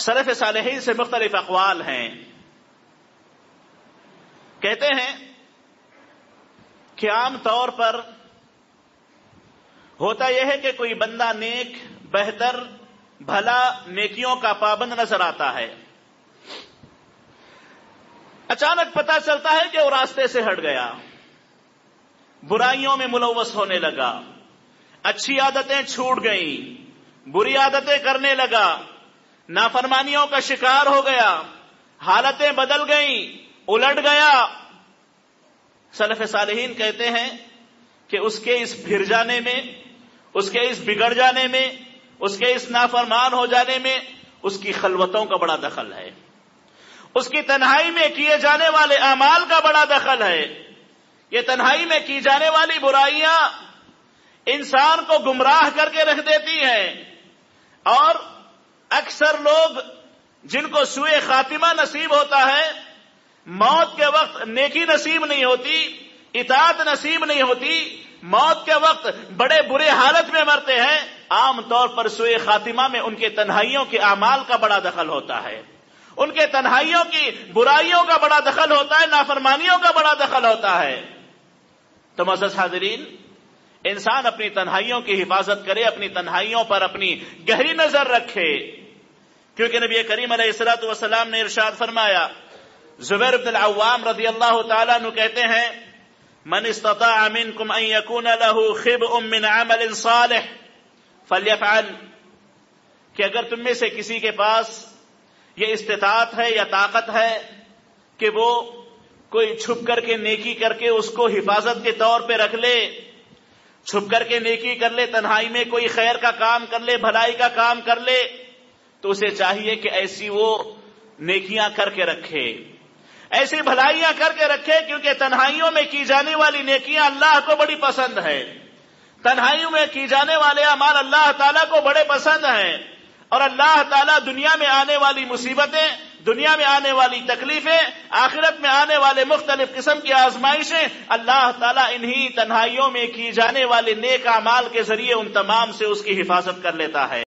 سلف صالحین سے مختلف اقوال ہیں. کہتے ہیں کہ عام طور پر ہوتا یہ ہے کہ کوئی بندہ نیک، بہتر، بھلا، نیکیوں کا پابند نظر آتا ہے، اچانک پتہ چلتا ہے کہ وہ راستے سے ہٹ گیا، برائیوں میں ملوث ہونے لگا، اچھی عادتیں چھوٹ گئیں، بری عادتیں کرنے لگا، نافرمانیوں کا شکار ہو گیا، حالتیں بدل گئیں، الٹ گیا. سلف صالحین کہتے ہیں کہ اس کے اس پھر جانے میں، اس کے اس بگڑ جانے میں، اس کے اس نافرمان ہو جانے میں اس کی خلوتوں کا بڑا دخل ہے، اس کی تنہائی میں کیے جانے والے اعمال کا بڑا دخل ہے. یہ تنہائی میں کی جانے والی برائیاں انسان کو گمراہ کر کے رکھ دیتی ہیں، اور اکثر لوگ جن کو سوء خاتمہ نصیب ہوتا ہے، موت کے وقت نیکی نصیب نہیں ہوتی، اطاعت نصیب نہیں ہوتی، موت کے وقت بڑے برے حالت میں مرتے ہیں، عام طور پر سوء خاتمہ میں ان کے تنہائیوں کے اعمال کا بڑا دخل ہوتا ہے، ان کے تنہائیوں کی برائیوں کا بڑا دخل ہوتا ہے، نافرمانیوں کا بڑا دخل ہوتا ہے. تو معزز حاضرین، انسان اپنی تنہائیوں کی حفاظت کرے، اپنی تنہائیوں پر اپنی گہری نظر رکھے، کیونکہ نبی کریم علیہ الصلوۃ والسلام نے ارشاد فرمایا. زبیر بن العوام رضی اللہ تعالیٰ عنہ کہتے ہیں، من استطاع منکم ان یکون له خبء من عمل صالح فلیفعل، کہ اگر تم میں سے کسی کے پاس یہ استطاعت ہے یا طاقت ہے کہ وہ کوئی چھپ کر کے نیکی کر کے اس کو حفاظت کے طور پہ رکھ لے، چھپ کر کے نیکی کر لے، تنہائی میں کوئی خیر کا کام کر لے، بھلائی کا کام کر لے، تو اسے چاہیے کہ ایسی وہ نیکیاں کر کے رکھے، ایسی بھلائیاں کر کے رکھے، کیونکہ تنہائیوں میں کی جانے والی نیکیاں اللہ کو بڑی پسند ہے، تنہائیوں میں کی جانے والے اعمال اللہ تعالیٰ کو بڑے پسند ہیں. اور اللہ تعالیٰ دنیا میں آنے والی مصیبتیں، دنیا میں آنے والی تکلیفیں، آخرت میں آنے والے مختلف قسم کی آزمائشیں، اللہ تعالیٰ انہی تنہائیوں میں کی جانے والے نیک اعمال کے ذریعے ان تمام سے اس کی حفاظت کر لیتا ہے.